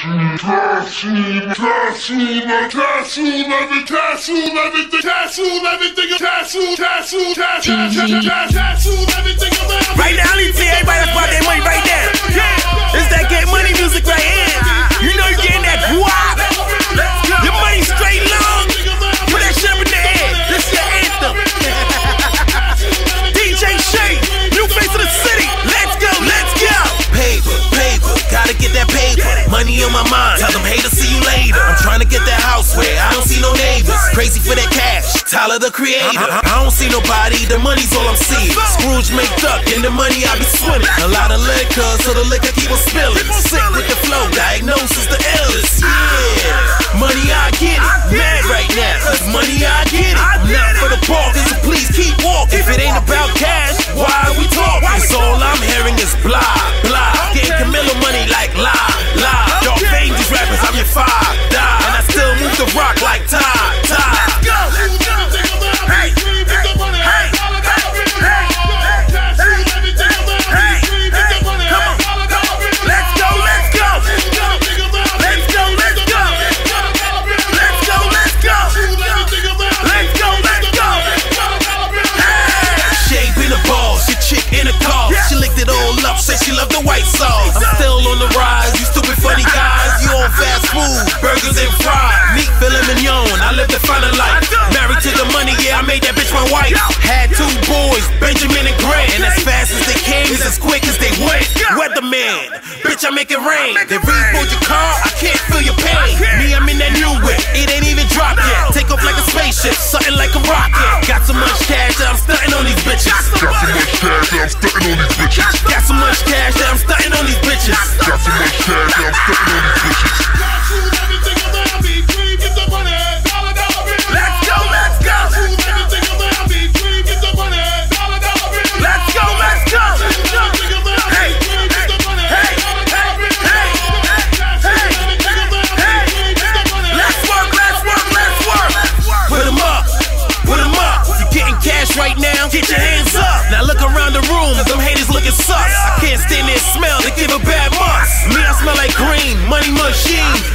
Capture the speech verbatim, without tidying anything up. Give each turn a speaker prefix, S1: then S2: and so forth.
S1: Right now, I need to tell everybody that's about that money right now. Yeah, it's that get money music right here. You know you're getting that guap. Your money straight long. Put that shit up in the air. This is your anthem. D J Shay, new face of the city. Let's go, let's go.
S2: Paper, paper, gotta get that paper. Money on my mind, tell them haters see you later. I'm trying to get that house where I don't see no neighbors. Crazy for that cash, Tyler the creator. I don't see nobody, the money's all I'm seeing. Scrooge make duck, in the money I be swimming. A lot of liquor, so the liquor keep on spilling. Sick with the flow, diagnosis the illest. Yeah, money I get it, mad right now, cause money I get it. I'm not for the parkers, so please keep walking. If it ain't about cash, why are we talking? Cause all I'm hearing is blah, blah. Getting Camilo money like la, la. Dog fame these rappers, I'm your father. And I still move the rock like Ty, Ty. Let's go, let's go. Hey, hey, hey, hey, hey, hey, come on. Let's go, let's go. Let's go, let's go. Let's go, let's go. Let's go, let's go. Hey, shape in a ball, she chick in a car. She licked it all up, said she loved the white sauce. I'm still on the rise, you stupid funny guys. You on fast food, burgers and fries. Meat, filet mignon, I live the finer life. Married to the money, yeah, I made that bitch my wife. Had two boys, Benjamin and Grant. And as fast as they came, is as quick as they went. Weatherman, bitch, I make it rain. They repoed your car, I can't feel your pain. Me, I'm in that new whip, it ain't even dropped yet. Take off like a spaceship, something like a rocket. Got so much cash that I'm stunting on these bitches.
S3: Got so much cash that I'm stunting on these bitches.
S1: Got so much cash that I'm stunting on these bitches.
S3: Got so much cash that I'm stunting on these bitches.
S1: Let's go, let's go. Let's go, let's go. Hey, hey, hey, hey, hey, hey. Let's work, let's work, let's work. Put 'em up, put 'em up. You getting cash right now? Get your hands up. Now look around the room, them haters looking sus. I can't stand their smell, they give a bad must. Me, I smell like green, money machine.